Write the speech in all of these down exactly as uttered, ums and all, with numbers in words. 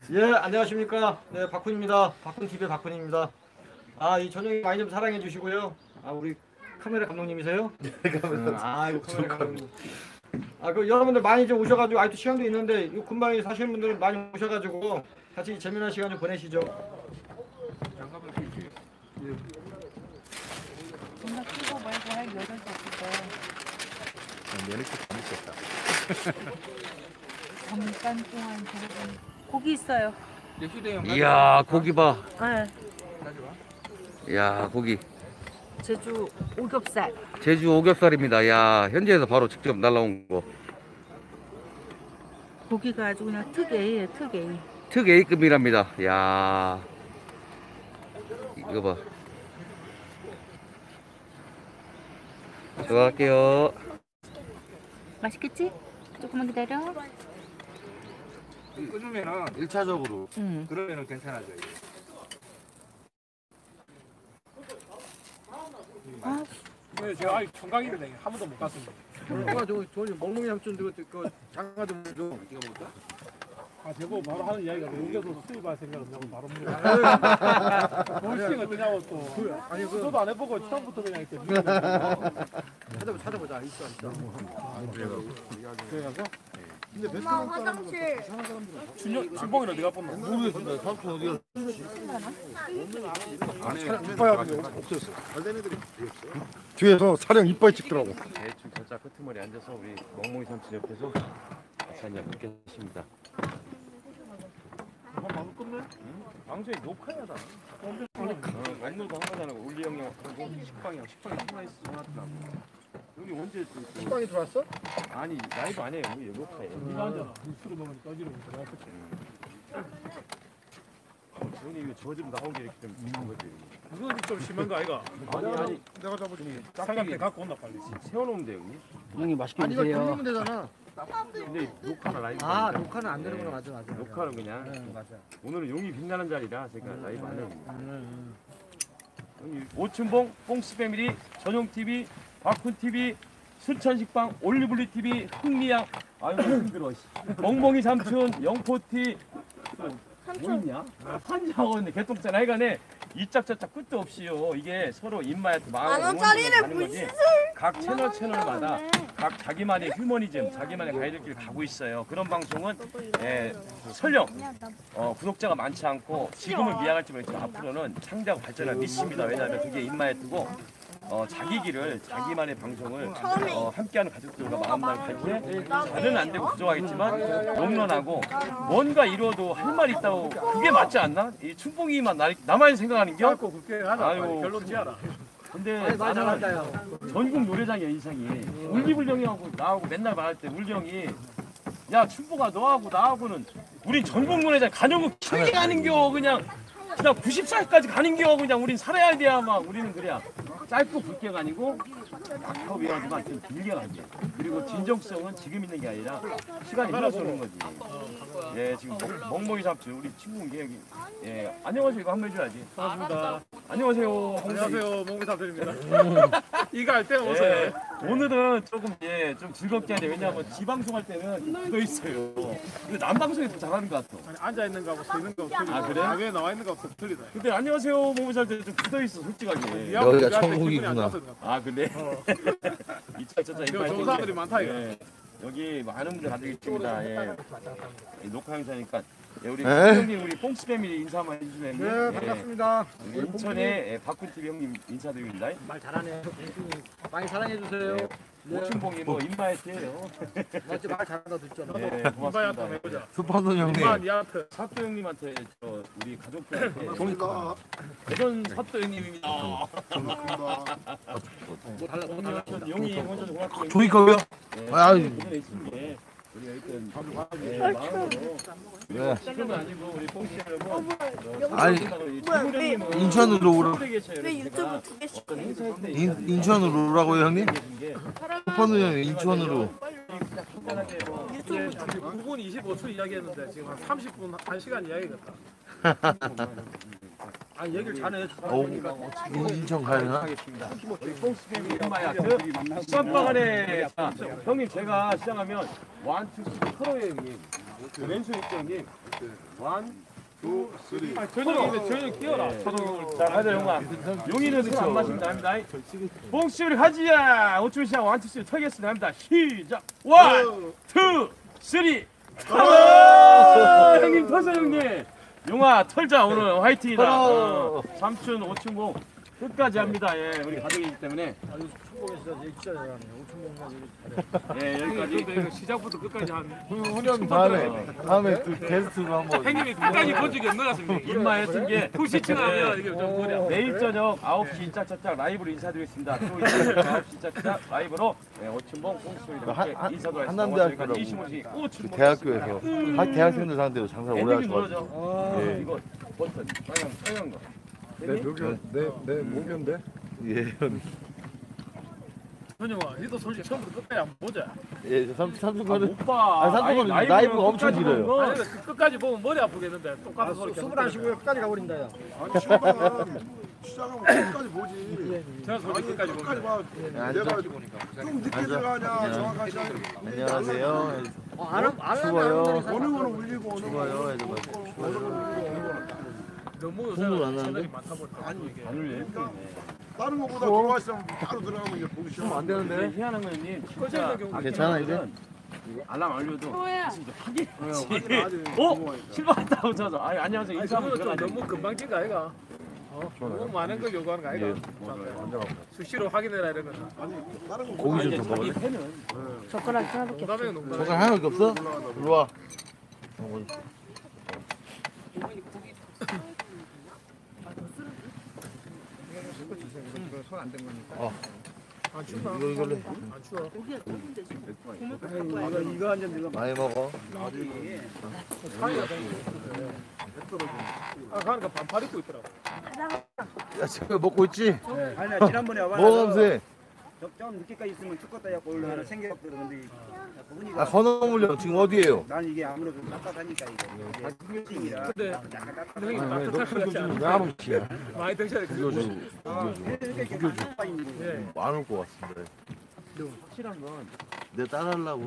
예, 안녕하십니까. 네, 박훈입니다. 박훈티비의 박훈입니다. 아, 이 저녁 많이 좀 사랑해 주시고요. 아, 우리 카메라 감독님이세요? 네, 음, 아, 이거 카메라 감독님. 아, 그 여러분들 많이 좀 오셔가지고 아직도 시간도 있는데 이 근방에 사시는 분들은 많이 오셔가지고 같이 재미난 시간 좀 보내시죠. 존나 크고 말고 할 여덟 없을 면허증 재밌었다. 잠깐 동안 저러고 고기 있어요. 이야 고기 봐. 네. 이야 고기. 제주 오겹살. 제주 오겹살입니다. 야 현지에서 바로 직접 날라온 거. 고기가 아주 그냥 특 A예요, 특 A. 특 A급이랍니다. 야 이거 봐. 들어갈게요. 맛있겠지? 조금만 기다려. 끊으면은 일 차적으로 응. 그러면은 괜찮아져요. 아, 네, 제가 아직 청강이거든요. 한 번도 못 갔습니다. 아, 저, 저 먹는 삼촌 그 장가 좀 줘. 아, 제보 바로 하는 이야기가 여기서 수입할 생각은 하고 바로 물어요. 볼싱 어떠냐고 또. 아니, 그 저도 안 해보고 처음부터 그냥 이렇게. 찾아보, 찾아보자. 있어, 있어. 그래가서 엄마 화장실 준영, 준봉이는 어디가 뻔나? 모르겠습니다. 삼촌 어디가? 이빠이 없었어. 뒤에서 사령 이빠이 찍더라고. 대충 저자 끄트머리 앉아서 우리 멍멍이 삼촌 옆에서 같이 한잔 먹겠습니다. 방송이 녹화야 다. 어, 랜노도 한 거잖아. 울리 형이랑 하고 식빵이랑 식빵이 하나 있어 전화더라고. 여기 언제 또 또- 식빵이 들어왔어? 아니 라이브 아니에요. 여기 녹화예요. 네가 앉아라. 술을 먹으면 떠지르면 들어갔어. 형님 이거 저 좀 나오게 이렇게 좀 비싼 거지. 그건 좀 심한 거 아이가? 아니 아니 내가 잡아줄게. 삼각대 갖고 온다 빨리. 세워놓으면 돼요 형님. 형님 맛있게 아니, 이거 돌리면 되잖아. 근데 녹화나 라이브 아, 아니잖아. 녹화는 안 되는구나. 맞아, 맞아. 맞아. 녹화는 그냥 네, 맞아. 오늘은 용이 빛나는 자리라 제가 라이브 안 해요. 음, 형님 오춘봉 뽕스 패밀리 전용 티비 박훈 티비 순천식빵 올리블리 티비 흥미양 아유 힘들어. 씨. 멍멍이 삼촌 영포티 뭐 있냐? 한자하고 있네 개똥잖아. 하여간에 이짝저짝 끝도 없이요. 이게 서로 입맛 마음 만 원짜리를 가는 거지. 각 채널 채널마다 각 자기만의 휴머니즘, 자기만의 가이드길 가고 있어요. 그런 방송은 예, 설령 어, 구독자가 많지 않고 지금은 미약할지 모르겠지만 앞으로는 창대하고 발전할 믿습니다. 왜냐하면 그게 입맛에 뜨고 어, 자기 길을 자기만의 방송을 어, 함께하는 가족들과 마음만 갈때 잘은 안 되고 부족하겠지만 롱런하고 뭔가 이루어도 할 말이 있다고 그게 맞지 않나? 이 춘봉이만 나, 나만 생각하는 겨? 갖고 그렇게 하자. 아유. 빨리 결론 지어라. 근데 맞아, 나는 맞아요. 전국 노래장의 인상이 울리불 형이하고 나하고 맨날 말할 때 울리 형이 야 춘봉아 너하고 나하고는 우린 전국 노래장 가는 거 길게 가는겨 그냥 그냥 구십 살까지 가는겨 그냥 우린 살아야 돼야 막 우리는 그래야 짧고 굵게가 아니고 약하고 위하지만 좀 길게 가게 그리고 진정성은 지금 있는 게 아니라 시간이 흘러서 오는 거지. 예 지금 멍- 멍멍이 삼촌 우리 친구 여기 예 안녕하세요 이거 한번 해줘야지. 반갑습니다. 안녕하세요. 안녕하세요. 몽기사들입니다. 이거 할 때 오세요. 예, 오늘은 조금 예, 좀 즐겁게 해야 돼. 왜냐하면 지방송 할 때는 좀 굳어 있어요. 근데 남방송이 더 잘하는 것 같아. 아니, 앉아 있는 거하고 서 있는 거하고 틀리다. 아, 그래? 가게에 나와 있는 거하고 틀리다. 근데 안녕하세요 몸을 살때좀 굳어 있어 솔직하게. 여기가 천국이구나. 아 근데 이차 저차 저 좋은 사람들이 많다 이거. 예, 여기 많은 분들 가지고 있습니다. 예. 이 녹화 행사니까 예, 우리 에? 형님 우리 뽕스 패밀리 인사 한번 해주시면 네, 반갑습니다. 우리 인천의 예, 박훈 티비 형님 인사드립니다. 말 잘하네. 많이 사랑해주세요. 오춘봉이 뭐 인바이트예요. 나 진짜 말 잘한다 듣잖아. 예, 이바야 고맙습니다. 또 해보자. 수파는 형님. 이바 니한테. 사또 형님한테 저 우리 가족들한테 그러니까. 대전 사또 형님입니다. 뭐 달라, 뭐 달라. 전 용이 먼저 좀 고맙고 조이컵이요? 아유. 오늘 있은 게 우리가 일단 예, 마음으로 네. 지금은 아니고 우리 뽕씨 여러분 아니, 인천으로 오라. 왜 유튜브 두 개씩 어떤 행사할 때 인, 인천으로 오라고요 형님? 게 수파는 형님 인천으로. 간단하게 뭐 유튜브 구 분 이십오 초 이야기했는데 지금 한 삼십 분 한 시간 이야기했다. 아, 얘기를 잘해. 오, 인천 가야 하겠습니다. 우리 뽕스 패밀리 인마야트 쌈방안에 아, 형님 제가 시작하면 원투 쓰리 컬러예요 형님. 왼손 있죠 형님? 원, 투, 쓰리. 아, 저녁에 저녁 끼워라. 차동용을. 자 가자 용아. 용이는 술 안 마시면 합니다. 봉씨를 하지야. 오춘 시작 원, 투, 쓰리 털겠습니다. 합니다. 시작. 원, 투, 쓰리. 아, 형님 터져 형님. 용아 털자 오늘 화이팅이다. 어, 삼촌 오춘봉 끝까지 합니다. 예, 우리 가족이기 때문에. 예, 여기까지. 시작부터 끝까지 한. 훈련 다음에 다음에 또 게스트로 한번. 형님이 끝까지 건지게 넣었습니다. 입마했던 게 후시층 하면 이게 좀 뭐냐. 내일 저녁 아홉 시 짝짝짝 라이브로 인사드리겠습니다. 또 이제 아홉 시 짝짝 라이브로 네, 오춘봉 꽁스토리와 함께 한- 인사도 한남대학교라고 이십오 시 그 오춘봉 대학교에서 학- 대학생들 상대로 장사를 오래 엔딩이 하셔가지고. 눌러줘. 예. 이거 버튼 빨간 빨간 거. 내 목욕 내내 목욕인데. 예. 현영아, 니도 솔직히 처음부터 끝까지 한번 보자. 예, 삼 삼촌 거는 오빠. 아, 삼촌 거는 라이브가 엄청 길어요. 아니, 그 끝까지 보면 머리 아프겠는데 똑같은 소리 계속. 하시고요. 끝까지 가버린다. 야. 아니 시작하면 시작하면 끝까지 보지. 저는 솔직히 끝까지 끝까지 보면. 봐. 앉아. 내가 좀 늦게 앉아. 들어가냐 정확한 시간. 안녕하세요. 안, 안 추워요. 어느 거는 울리고 어느 추워요. 거는 해도 너무 요새 손으로 안 채널이 하는데? 많다 보니까. 아니 이게. 안 울려. 다른 거보다 들어와 있으면 바로 들어가면 이게 보기 싫어. 안 근데 되는데. 희한한 거님 진짜 꺼져있는 경우 괜찮아, 이제? 알람 알려도 다시 좀 확인. 확인하지. 어? 실망했다고 저서. 아 안녕하세요. 아니, 인사 한번 그거는 좀 들어가지. 너무 금방 찐거 아이가? 어? 너무 많은 걸 요구하는 거 아이가? 예. 수시로 확인해라 이런 거는. 다른 거 고기 이제 좀 자기 먹을래? 팬은 젓가락 하나밖에 농담이에요 농담. 저건 하나밖에 없어? 이리 와. 안 추워. 이거 이걸로 안 추워. 이거 한 잔 들어. 많이 먹어. 아 가니까 반팔 입고 있더라고. 야, 지금 먹고 있지? 아니야 지난번에 와봐. 먹어감세. 좀 늦게까지 있으면 죽겠다 해갖고 원래 하나 생겼거든. 근데 아, 건어물령 지금 어디에요? 난 이게 아무래도 깝깝하니까 이게 신경이라 근데 약간 깝깝. 형이 아, 왜 따뜻할 것 같지 않아? 나무치야. 많이 드셔야 돼. 이거 이렇게 깝깝 있는 거. 예. 많을 것 같은데. 확실한 건 내가 따라하려고.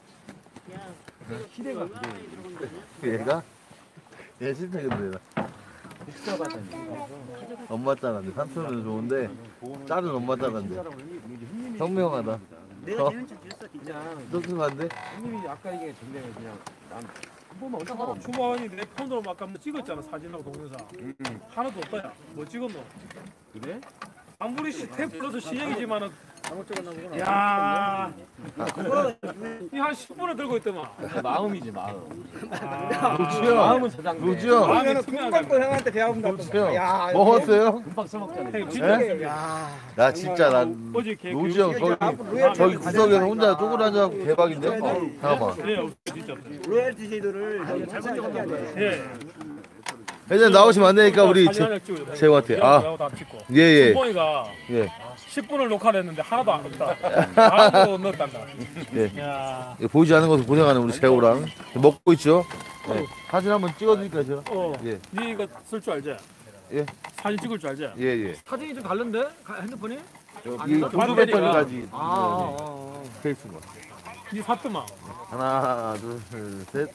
시대가 그래. 얘가? 얘 싫다 근데 나. 복잡하다니. 엄마 따라한데 삼촌은 좋은데 딸은 엄마 따라한데. 현명하다. 내가 되는 척 줬어 진짜. 똑똑한데? 형님이 아까 이게 전에 그냥 난 한 번만 어떻게 하고 주방이 내 폰으로 아까 뭐 찍었잖아 사진하고 동영상. 하나도 없다야. 뭐 찍었노? 그래? 아무리 시 탭 시행이지만은 잘못 적었나 보구나. 야, 이한 십 분을 들고 있더만. 마음이지 마음. 아, 루치요. 마음은 저장돼. 루치요. 마음이 투명하게. 형한테 배워본다. 루치요. 먹었어요? 금방 써먹잖아. 형님 진짜 네? 야. 나 진짜 난 어제 개 로지 형 저기 저기 구석에서 혼자 쪼그려 앉아갖고 대박인데? 잠깐만. 예, 진짜. 로열티 제도를 잘못 적어야 돼. 예. 회장 나오시면 안 되니까 우리 사진 제, 하나 찍어요. 제우한테. 아. 내가 다 찍고. 예예. 준봉이가 예. 십 분을 녹화를 했는데 하나도 안 넣었다. 아무도 넣었단다. 예. 야, 예, 보이지 않는 것을 고생하는 우리 재우랑 먹고 있죠. 예. 사진 한번 찍어드릴까요, 제가? 어, 예. 니 이거 쓸 줄 알지? 예. 사진 찍을 줄 알지? 예 예. 사진이 좀 다른데? 가- 핸드폰이? 이 교수 배터리 가지. 아, 아, 아. 케이스 거. 니 샀더만. 하나, 둘, 셋.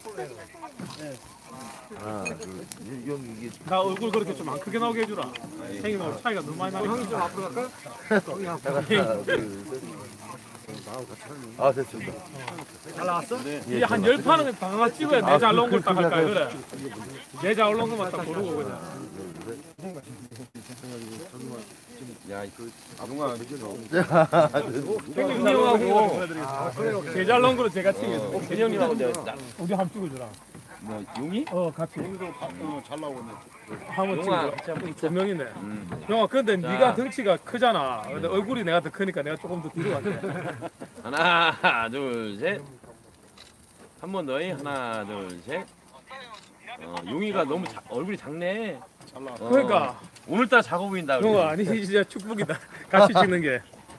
하나, 둘. 이- 형 이게 나 얼굴 그렇게 좀 안 크게 나오게 해주라. 형님하고 차이가 너무 많이 나니까. 형이 좀 앞으로 갈까? 하나, 둘, 셋. 아 됐습니다. 잘 나왔어? 이게 한 열 판은 다 하나 찍어야 내 잘 나온 걸 딱 할까 그래. 내 잘 나온 것만 딱 고르고 그냥. 야, 그 아동아 형님 형하고 제 잘 나온 거로 제가 찍어요. 제 형님하고 이제 우리 한번 찍어주라. 뭐 용이? 어 같이. 잘 나오네. 한번 용아, 찍어. 두 명이네. 형아 근데 네가 덩치가 크잖아. 근데 얼굴이 내가 더 크니까 내가 조금 더 뒤로 갈게. 하나, 둘, 셋. 한 번 더이 하나, 둘, 셋. 어, 용이가 너무 자, 얼굴이 작네. 어, 그러니까 오늘따라 작아 보인다. 그래. 형아 아니 진짜 축복이다. 같이 찍는 게.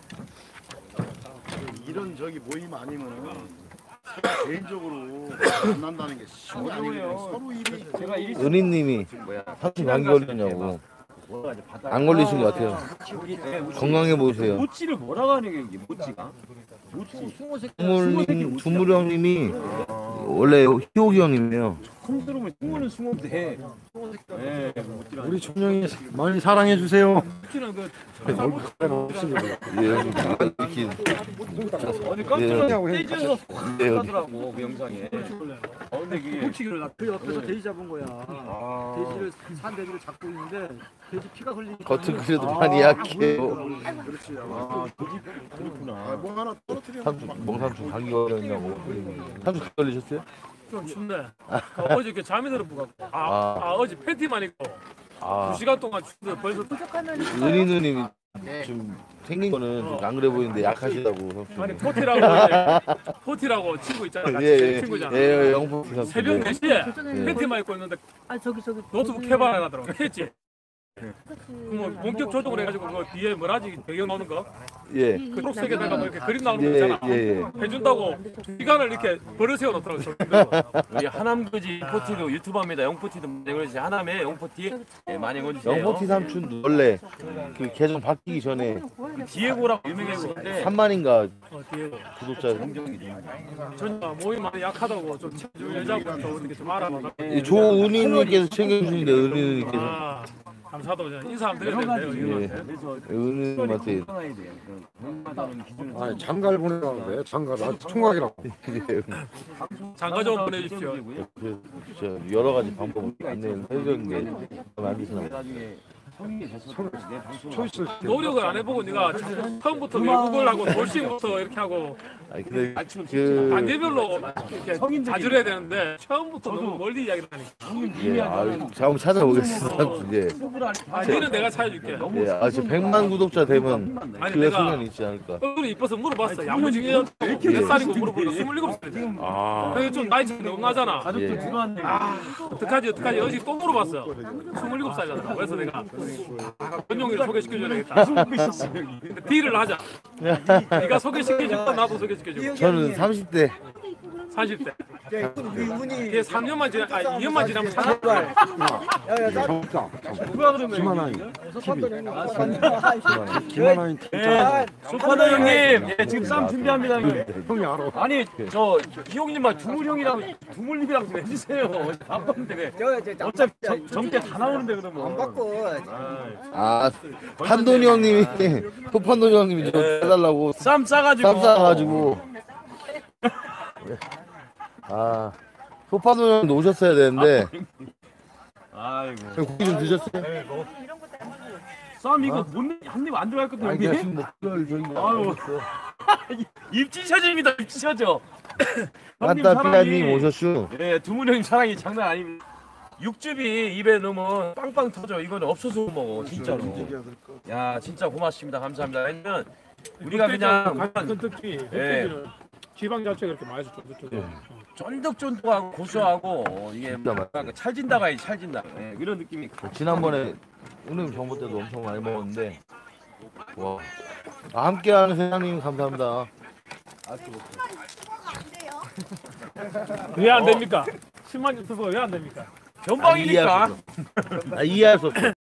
이런 저기 모임 아니면은 개인적으로 만난다는 게 쉬운 게 아니거든요. 서로 일이 제가 일이 은희님이 뭐야? 삼촌 감기 걸렸냐고. 안 걸리신 것 같아요. 건강해 보이세요. 모찌를 뭐라고 하는 게 이게 모찌가? 모찌. 주물님, 주무령님이 원래 희옥이 형님이에요. 컴 들어오면 숭어는 숭어인데. 예, 우리 촌형이 많이 사랑해 주세요. 특히나 그 예, 형님 이렇게 아니 깜짝이야. 예. 스테이지에서 예, 여기. 하더라고 그 영상에. 어 근데 그게 홀치기를 나- 그 옆에서 돼지 잡은 거야. 아. 돼지를 산 돼지를 잡고 있는데 돼지 피가 흘리니까. 겉은 그래도 많이 약해요. 그렇지. 아, 돼지 그렇구나. 아, 뭐 하나 떨어뜨려. 삼촌, 멍삼촌 감기 걸렸냐고. 삼촌 감기 걸리셨어요? 좀 춥네. 그 어제 이렇게 잠이 들어갖고 아, 아. 아 어제 팬티만 입고 아, 두 시간 동안 추운데 벌써 은희 누님이 좀 생긴 거는 좀 안 그래 보이는데 약하시다고. 삼촌. 아니 포티라고 이제 포티라고 친구 있잖아. 같이 예, 제 예, 친구잖아. 예, 영포 삼촌. 새벽 네 시에 예. 팬티만 입고 있는데 아 저기 저기 노트북 켜봐야 하더라고. 켰지. 그뭐 원격 조정을 해가지고 그 뒤에 뭐라지 배경 나오는 거, 예, 그 초록색에다가 뭐 이렇게 그림 나오는 거 예, 있잖아. 예, 예. 해준다고 시간을 이렇게 벌어 세워 놓더라고. 우리 하남그지 포티도 유튜버입니다. 영포티도 많이 걸어주세요. 하남에 영포티 예, 많이 걸어주세요. 영포티 삼촌도 원래 그 계정 바뀌기 전에 디에고라고 유명했었는데 어, 삼만인가 뒤에 구독자. 전 몸이 많이 약하다고 좀 챙겨줄 여자분 좀 어떻게 좀 알아봐. 조은희님께서 챙겨주시는데 은희님께서 아 감사하다고 그냥 인사 한번 드렸는데요. 예. 은희님한테 아, 장가를 보내라는데 장가 나 총각이라고. 장가 좀 보내주십시오. 그, 저 여러 가지 방법을 안내를 해줬는데 마음에 안 드시나 봐요. 나중에 성인이 됐어. 내 방송 초이스. 노력을 안 해보고 네가 처음부터 외국을 하고 돌싱부터 이렇게 하고 아니 근데 그 단계별로 이렇게 자주해야 되는데 처음부터 너무 멀리 이야기를 하니까. 예, 아, 제가 한번 찾아보겠습니다. 예, 아, 니는 내가 찾아줄게. 예, 아, 저 백만 구독자 되면 아니, 그의 내가- 소년 있지 않을까? 얼굴이 이뻐서 물어봤어. 양무지게 몇 살이고 물어보니까 스물일곱 살이지. 아, 그게 좀 나이 차이 너무 나잖아. 예. 아, 어떡하지, 어떡하지. 어제 또 물어봤어. 스물일곱 살이잖아. 그래서 내가 권용이를 소개시켜줘야 되겠다. 근데 딜을 하자. 네가 소개시켜줄까? 나도 소개시켜주고. 저는 삼십 대. 사십 대. 이분이 이게 삼 년만 지나, 아니 이 년만 지나면 사십 대. 잠깐. 누가 그러면 김하나이 티비. 김하나이 네, 소파도 형님, 예, 지금 싸움 준비합니다. 형님. 형이 알아. 아니, 저 희용님만 두물 형이랑 두물님이랑 좀 해주세요. 바쁜데 왜? 어차피 정- 정대 다 나오는데 그러면. 안 바꿔. 아, 판돈이 형님이 토판돈이 형님이 저 해달라고 쌈 싸가지고. 쌈 싸가지고. 아, 토판돈이 형님도 오셨어야 되는데 아이고. 형 고기 좀 드셨어요? 쌈 이거 못한입안 들어갈 것도 아니, 형님. 지금 뭐 그걸 저희가 아유. 입 찢어집니다. 입 찢어져. 형님 깐따피아님 사랑이- 오셨슈. 예, 두문 형님 사랑이 장난 아닙니다. 육즙이 입에 넣으면 빵빵 터져. 이건 없어서 못 먹어, 진짜로. 야, 진짜 고맙습니다. 감사합니다. 왜냐면 우리가 그냥 같은 특히 흑돼지는 지방 자체가 이렇게 맛있어. 쫀득쫀득. 쫀득쫀득하고 고소하고 어, 이게 진짜 뭐랄까 찰진다가 이 찰진다. 예, 이런 느낌이. 지난번에 은행 정보 때도 엄청 많이 먹었는데 와, 아, 함께하는 세상님 감사합니다. 왜 안 됩니까? 십만 유튜버 왜 안 됩니까? 변방이니까. 아, 이해할 수 없어.